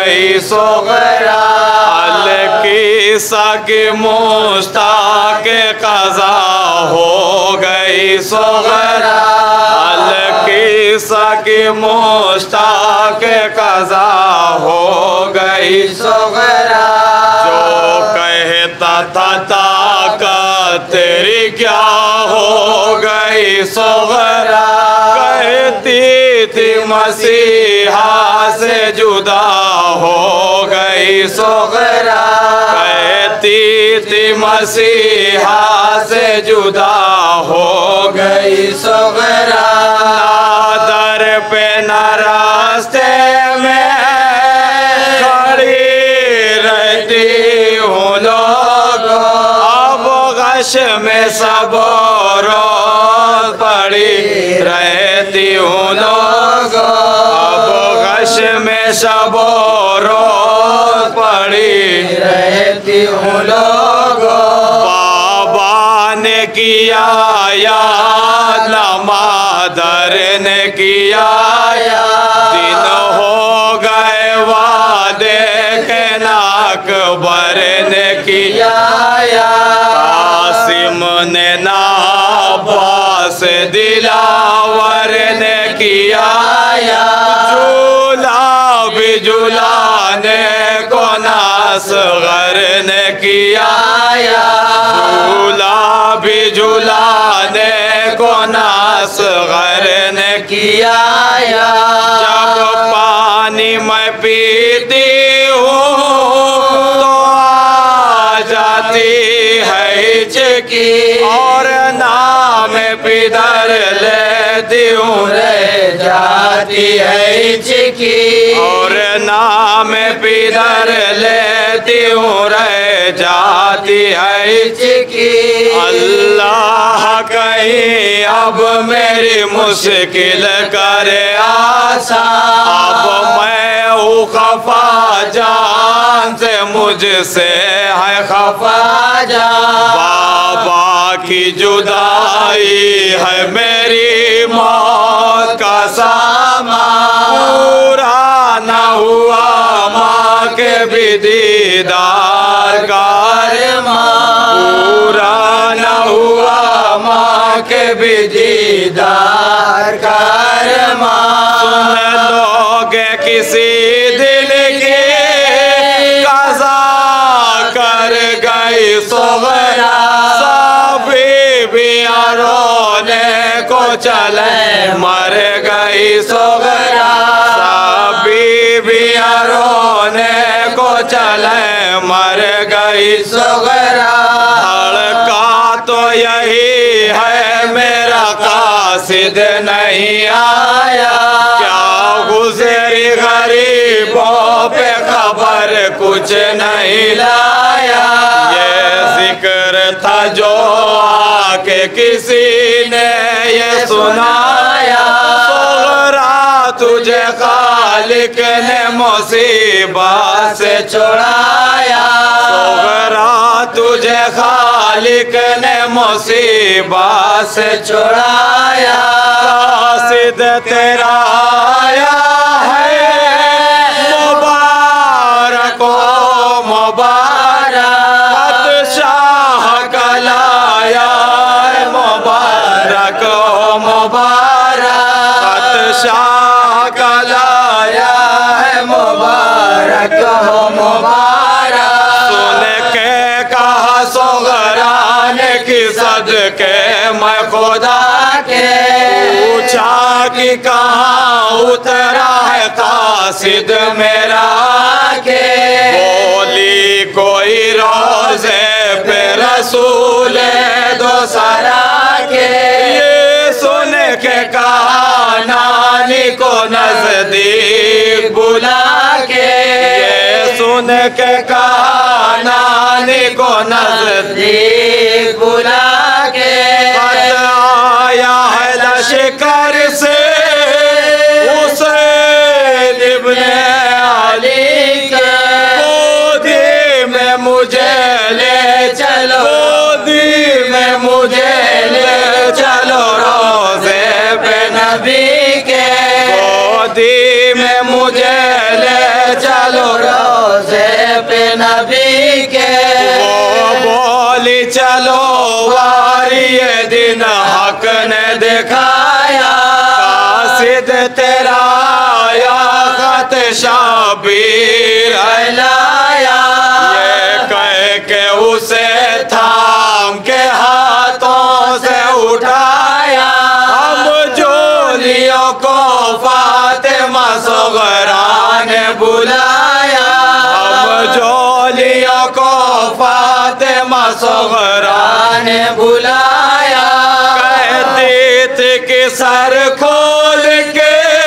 गई सुगरा। अलकीसा की मुश्ताक कज़ा हो गई सुगरा। अलकीसा की मुश्ताक कज़ा हो गई सुगरा। जो कहता था ताकत तेरी क्या हो गई सुगरा। कहती थी मसीहा से जुदा हो गई सुगरा। कहती थी मसीहा से जुदा हो गई सुगरा। ना दर पे ना रास्ते में खड़ी रहती हूँ लोग। अब गश में सब रोज पड़ी रहती हूँ लोग। अब गश में सब रोज पड़ी रहती हूँ लोग। बाबा ने किया याद ना मादर ने किया याद। दिन हो गए वादे के ना अकबर ने किया याद। कासिम ने ना अब्बास दिलावर ने किया याद। झूला भी झूलाने को नासगर ने किया याद। झूला भी झूलाने को नासगर ने किया याद। जब पानी मैं पीती हूँ तो आ जाती है हिचकी। और नाम पिदर लेती हूँ रह जाती है हिचकी। और नाम पिदर लेती हूँ रह जाती है हिचकी। अल्लाह कहीं अब मेरी मुश्किल करे आसान। अब मैं हूँ खफा जान से मुझसे है खफा जान। बाबा की जुदाई है मेरी मौत का सामान। पूरा न हुआ माँ के भी दीदार का अरमान। पूरा न हुआ माँ के भी दीदार का अरमान। सुन लोगे किसी दिल की कज़ा कर गई सुगरा। सभी बिया रोने को चले मर गई सुगरा। सभी बिया रोने को चले मर गई सुगरा। धड़का तो यही है मेरा कासिद नहीं आया। क्या गुजरी गरीबों पे खबर कुछ नहीं लाया। ये जिक्र था जो आके किसी ने ये सुनाया। सुगरा तुझे खालिक ने मुसीबत से छुड़ाया। सुगरा तुझे खालिक ने मुसीबत से छुड़ाया। कासिद तेरा आया है मुबारक हो मुबारक। शाह कलाया मुबारक हो मुबारक। शाह कलाया है मुबारक हो मुबारक। सुन के कहा सुगरा ने कि सदके मैं खुदा के। पूछा कि कहाँ उतरा है कासिद मेरा के। बोली कोई रोज़े पे रसूल दो सरा के। ये सुन के कहा नानी को नजदीक बुला के। ये सुन के कहा नानी को नजदीक बुला के। आया है लश्कर से हुसैन इब्ने अली के। गोदी में मुझे ले चलो। गोदी में मुझे ले चलो रोज़े पे नबी के। गोदी में मुझे ले चलो दिन हक ने दिखाया, कासिद तेरा या खत शाबीर लाया। ये कह के उसे थाम के हाथों से उठाया, हम जोलियों को फातिमा सुगरा ने बुलाया, हम जोलियों को फातिमा सुगरा ने बुलाया। कहती थी कि सर खोल के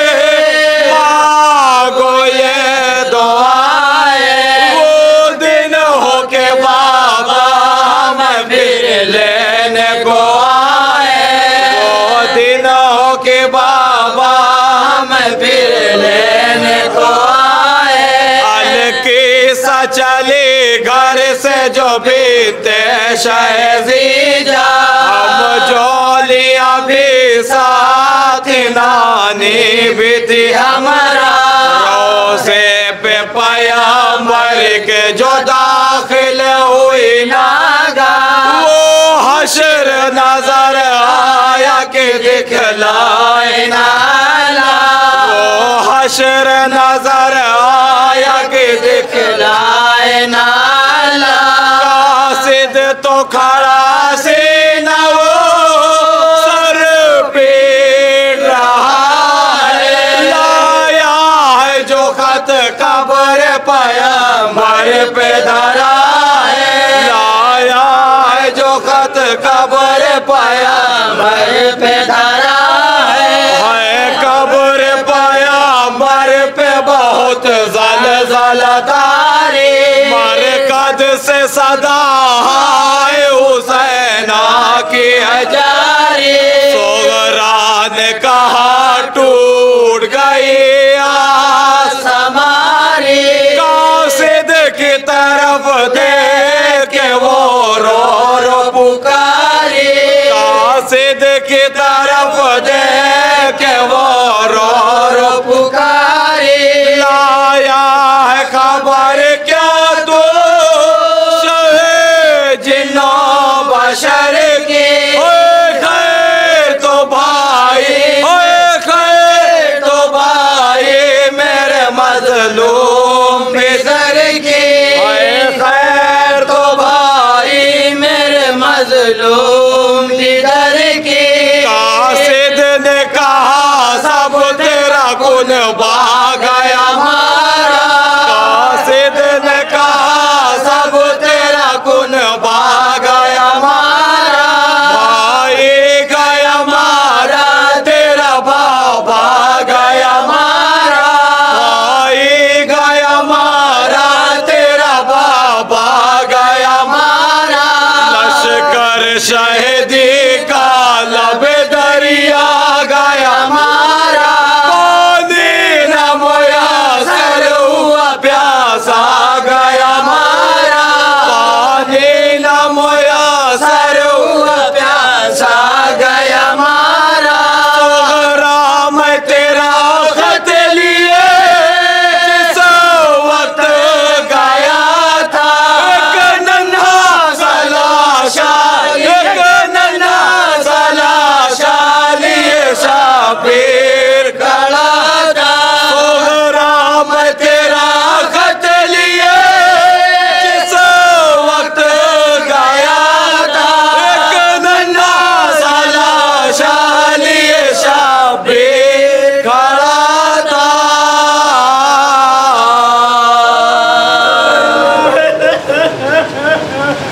मांगो ये दुआएं, वो दिन हो के बाबा हम फिर लेने को आए, वो दिन हो के बाबा हम फिर लेने को आए। अलकी सा चली घर से जो बीते शहज़ीजा, हम जोलियां भी साथ नानी भी थी हमारा। रोज़े पे पैगंबर के जो दाखिल हुई नागा, वो हश्र नजर आया कि दिखलाए नाला, वो हश्र नजर आया कि दिखलाए नाला। कासिद तो खड़ा सी न वो सर पीट रहा है, लाया है जो खत कब्र पैगंबर पे धरा है, लाया है जो खत कब्र पैगंबर पे धरा है। कब्र पैगंबर पे बहुत ज़लज़ला तारी, मरकद से सदा है हुसैना की हजारी। सुगरा ने कहा टूट गई आस हमारी, कासिद की तरफ देख के वो रो रो पुकारी, कासिद की तरफ देख के वो रो रो पुकारी। लाया है खबर क्या तू जिन्नो बशर की, खैर तो भाई, खैर तो भाई मेरे मजलूम बिसर की, खैर तो भाई मेरे मजलूम बिसर की। कासिद ने कहा सब तेरा गुन बा गया मारा, कासिद ने कहा सब तेरा गुन बा गया मारा। भाई गया मारा तेरा बाबा गया मारा, भाई गया मारा तेरा बाबा गया मारा। लश्कर शहे